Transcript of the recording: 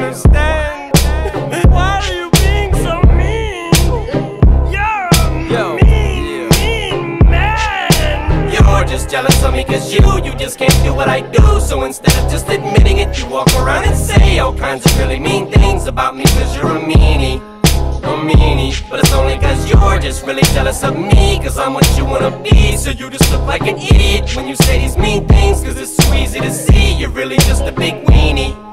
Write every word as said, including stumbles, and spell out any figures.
understand. Why are you being so mean? You're a Yo, mean, mean man. You're just jealous of me cause you, you just can't do what I do. So instead of just admitting it, you walk around and say all kinds of really mean things about me cause you're a meanie. A meanie, but it's only cause you're just really jealous of me, cause I'm what you wanna be. So you just look like an idiot when you say these mean things, cause it's so easy to see you're really just a big weenie.